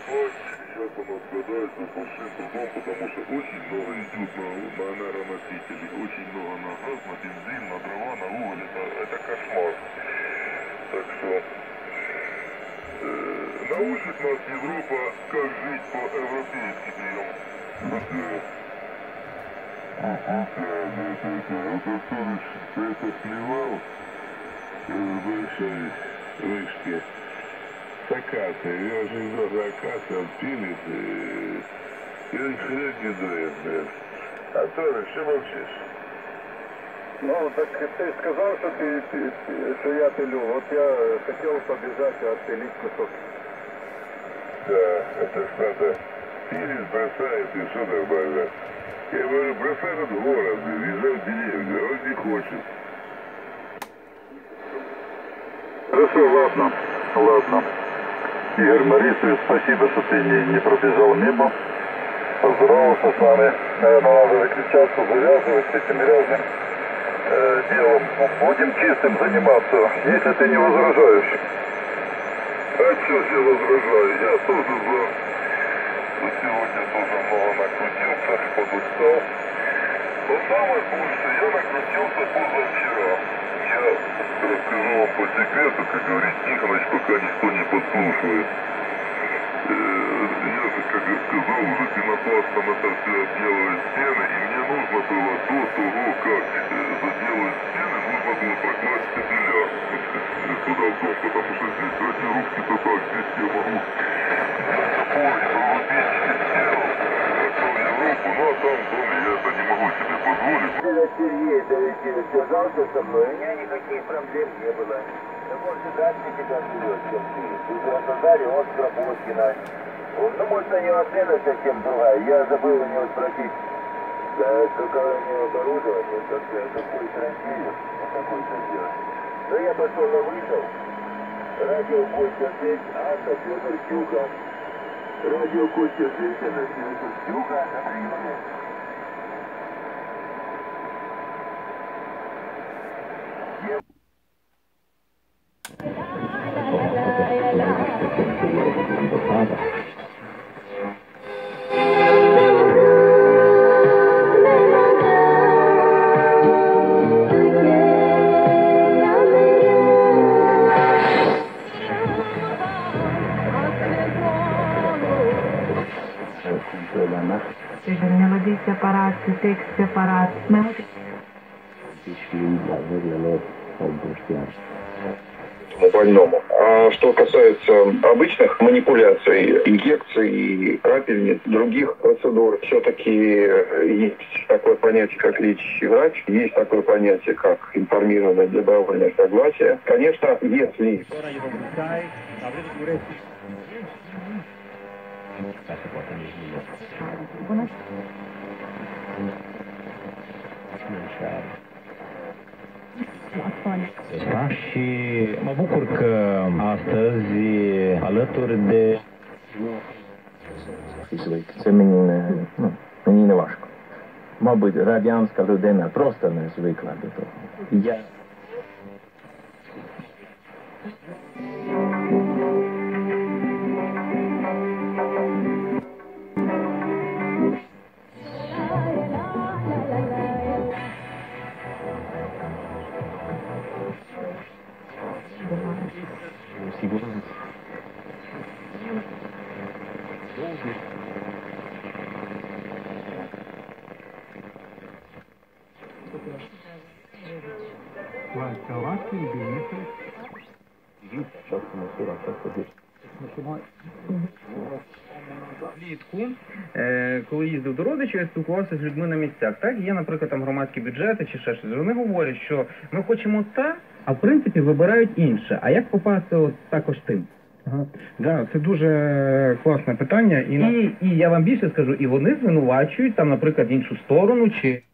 Сейчас у нас гадается с большим трудом, потому что очень много идет на энергоносители, очень много на газ, на бензин, на дрова, на уголь. Это кошмар. Так что научит нас Европа, как жить по-европейски прием. Это плевал большой вышки. С акацией, я же из акации отпилит, и хрен не дует, блядь. А тоже, что молчишь? Ну, так ты сказал, что я пилю. Вот я хотел побежать и отпилить кусок. Да, это ж надо. Пилит, бросает, и все нормально. Я говорю, бросай этот город, езжай в деревню, а он не хочет. Хорошо, ладно. Игорь Борисович, спасибо, что ты не пробежал мимо. Поздоровался с вами. Наверное, надо выключаться, завязывать с этим грязным делом. Будем чистым заниматься, если ты не возражаешь. А что я возражаю? Я тоже за. Сегодня тоже много накрутился, подустал. Но самое худшее, я накрутился позавчера. Я расскажу вам по секрету, как говорит Тихоныч, пока никто не подслушивает. Я же, как я сказал, уже пенопластом это все отделывать стены, и мне нужно было до того, как заделают стены, нужно было прокласть стебеля туда в дом, потому что здесь градировки-то так, здесь я могу ну а там в доме я это не могу себе позволить. Сергей связался со мной, у меня никаких проблем не было. Да больше дальше тебя живет, чем ты. Ты в Краснодаре, он с Кропоткина. Ну, может, у него цена совсем другая. Я забыл у него спросить, какое у него оборудование, какой транспилер, какой-то делать. Но я пошел на вызов. Радио Костя 6, Анна Федорчука. Радио Костя 6, Анна Федорчука. На приеме. Мелодийный аппарат, текстовый аппарат. Больному. А что касается обычных манипуляций, инъекций, капельниц, других процедур, все-таки есть такое понятие, как лечащий врач, есть такое понятие, как информированное добровольное согласие. Конечно, если... Și mă bucur că astăzi, alături de... Це мені не важко. Мабуть, радянська людина просто не звикла до того. Я... Влітку, коли їздив до родичів, я спілкувався з людьми на місцях. Так, є, наприклад, там громадські бюджети чи ще щось. Вони говорять, що ми хочемо те, а в принципі вибирають інше. А як попасти от також тим? Ага. Да, це дуже класне питання. І я вам більше скажу, і вони звинувачують там, наприклад, іншу сторону чи...